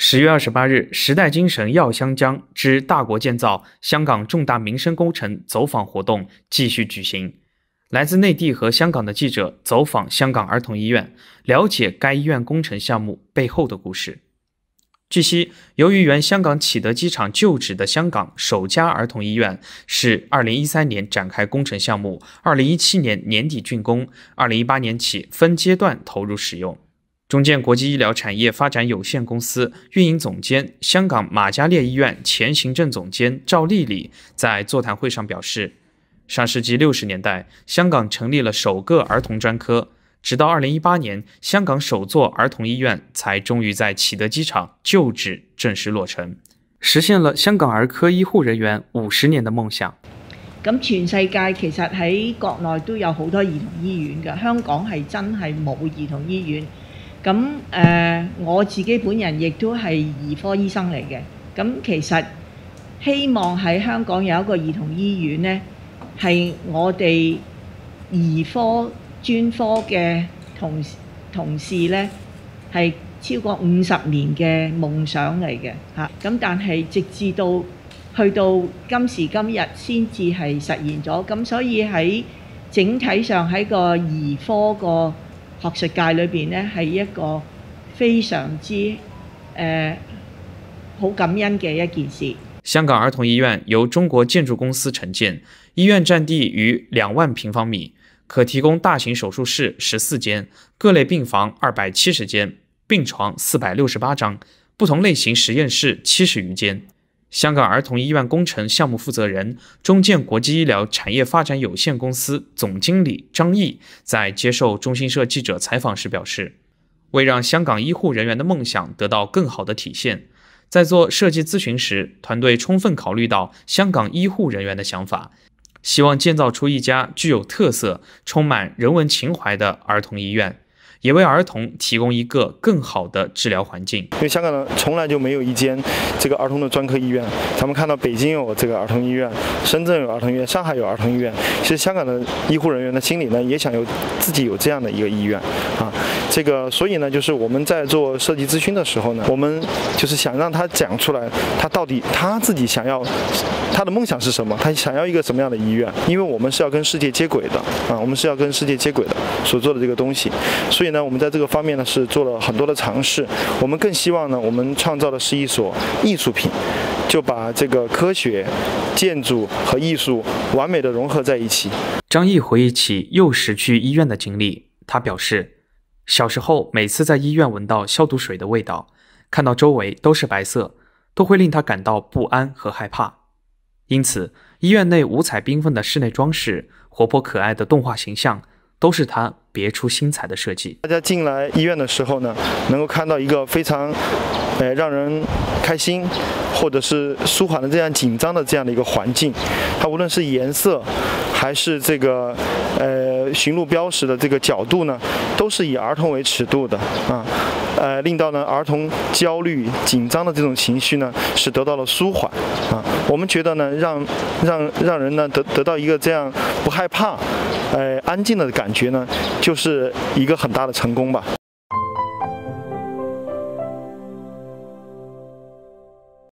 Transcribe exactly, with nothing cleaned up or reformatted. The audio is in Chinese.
十月二十八日，时代精神耀湘江之大国建造香港重大民生工程走访活动继续举行。来自内地和香港的记者走访香港儿童医院，了解该医院工程项目背后的故事。据悉，由于原香港启德机场旧址的香港首家儿童医院是二零一三年展开工程项目，二零一七年年底竣工，二零一八年起分阶段投入使用。中建国际医疗产业发展有限公司运营总监、香港玛嘉烈医院前行政总监赵丽丽在座谈会上表示，上世纪六十年代，香港成立了首个儿童专科，直到二零一八年，香港首座儿童醫院才終於在啟德機場舊址正式落成，實現了香港兒科醫護人員五十年的夢想。 咁全世界其實喺國內都有好多兒童醫院嘅，香港係真係冇兒童醫院。咁誒、呃，我自己本人亦都係兒科醫生嚟嘅。咁其實希望喺香港有一個兒童醫院呢，係我哋兒科專科嘅同同事呢，係超過五十年嘅夢想嚟嘅嚇。咁但係直至到去到今時今日先至係實現咗。咁所以喺整體上喺個兒科個學術界裏邊呢，係一個非常之誒好感恩嘅一件事。 香港兒童醫院由中國建築公司承建，醫院佔地逾兩萬平方米，可提供大型手術室十四間，各類病房二百七十間，病床四百六十八張，不同類型實驗室七十餘間。香港兒童醫院工程項目負責人、中建國際醫療產業發展有限公司總經理張毅在接受中新社記者採訪時表示，為讓香港醫護人員的夢想得到更好的體現，在做設計諮詢時，團隊充分考慮到香港醫護人員的想法，希望建造出一家具有特色、充滿人文情懷的兒童醫院，也為兒童提供一個更好的治療環境。 因為香港呢從來就沒有一間這個兒童的專科醫院，咱們看到北京有這個兒童醫院，深圳有兒童醫院，上海有兒童醫院。其實香港的醫護人員的心裏呢，也想有自己有這樣的一個醫院啊。這個所以呢，就是我們在做設計諮詢的時候呢，我們就是想讓他講出來，他到底他自己想要，他的夢想是什麼，他想要一個什麼樣的醫院？因為我們是要跟世界接軌的啊，我們是要跟世界接軌的所做的這個東西，所以呢，我們在這個方面呢是做了很多的嘗試。我們更希望呢，我們創造的是一所藝術品，就把這個科學、建築和藝術完美的融合在一起。 張毅回憶起幼時去醫院的經歷，他表示，小時候每次在醫院聞到消毒水的味道，看到周圍都是白色，都會令他感到不安和害怕。因此，醫院內五彩繽紛的室內裝飾、活潑可愛的動畫形象，都是他別出心裁的設計。 大家進來醫院的時候呢，能夠看到一個非常，呃，讓人開心，或者是舒緩的這樣緊張的這樣的一個環境。它無論是顏色，還是這個，呃，巡路標識的這個角度呢，都是以兒童為尺度的啊，呃，令到呢兒童焦慮、緊張的這種情緒呢，是得到了舒緩啊。我們覺得呢，讓讓讓人呢得得到一個這樣不害怕，呃，安靜的感覺呢，就是一個很大的成功吧。